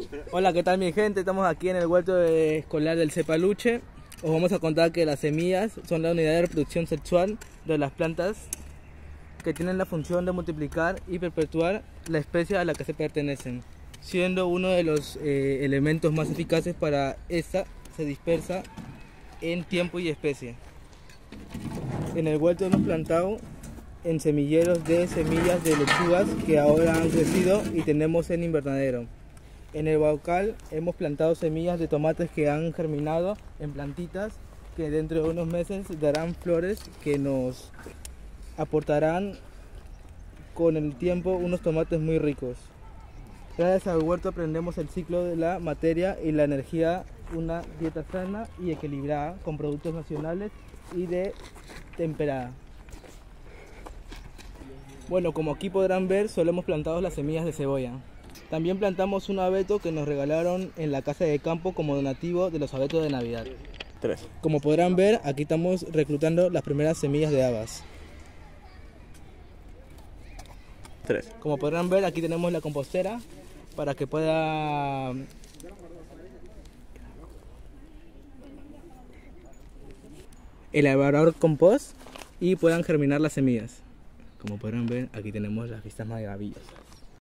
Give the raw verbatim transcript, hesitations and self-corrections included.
Hola, ¿qué tal mi gente? Estamos aquí en el huerto escolar del Cepaluche. Os vamos a contar que las semillas son la unidad de reproducción sexual de las plantas que tienen la función de multiplicar y perpetuar la especie a la que se pertenecen, siendo uno de los eh, elementos más eficaces para esta se dispersa en tiempo y especie. En el huerto hemos plantado en semilleros de semillas de lechugas que ahora han crecido y tenemos en invernadero. En el baucal hemos plantado semillas de tomates que han germinado en plantitas que dentro de unos meses darán flores que nos aportarán con el tiempo unos tomates muy ricos. Gracias al huerto aprendemos el ciclo de la materia y la energía, una dieta sana y equilibrada con productos nacionales y de temperada. Bueno, como aquí podrán ver, solo hemos plantado las semillas de cebolla. También plantamos un abeto que nos regalaron en la casa de campo como donativo de los abetos de Navidad. Tres. Como podrán ver, aquí estamos reclutando las primeras semillas de habas. Tres. Como podrán ver, aquí tenemos la compostera para que pueda elaborar compost y puedan germinar las semillas. Como podrán ver, aquí tenemos las vistas maravillosas.